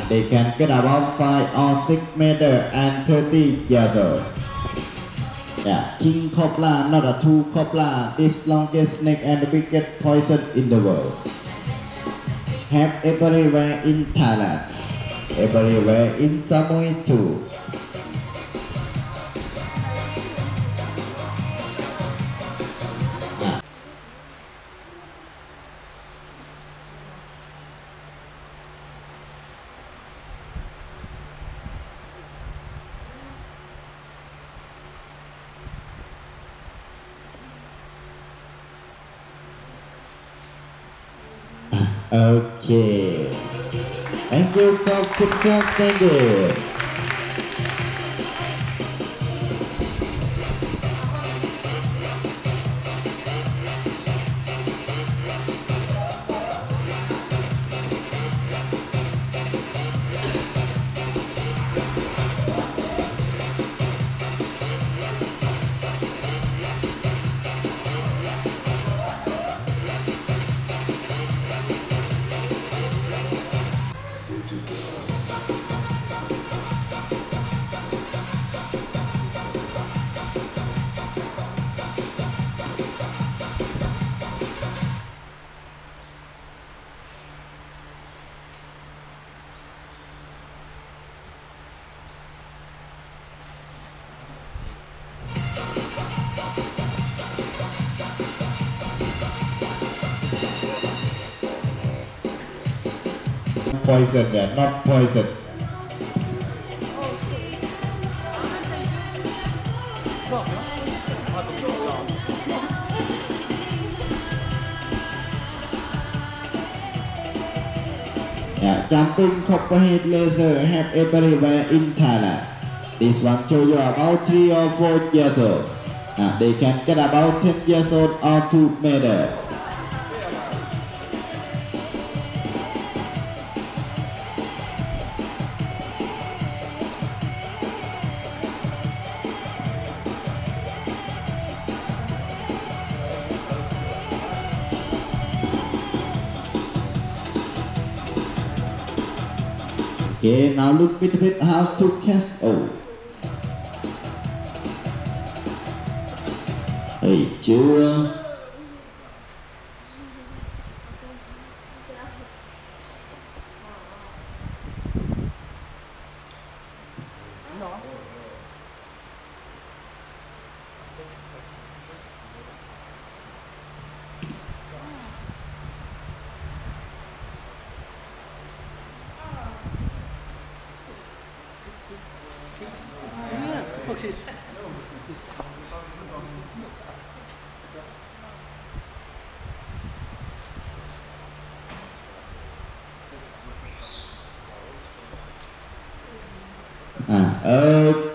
They can get about 5 or 6 meters and 30 years old. Yeah, king cobra, not a true cobra. This longest snake and the biggest poison in the world. Have everywhere in Thailand. Everywhere in Samui too. Okay. Thank you, thank you. Poison, they are not poison. Yeah, jumping copperhead laser have everywhere in Thailand. This one show you about 3 or 4 years old. They can get about 10 years old or 2 meters. Okay, now look a bit how to catch. Oh. Hey, chưa. Okay. Okay.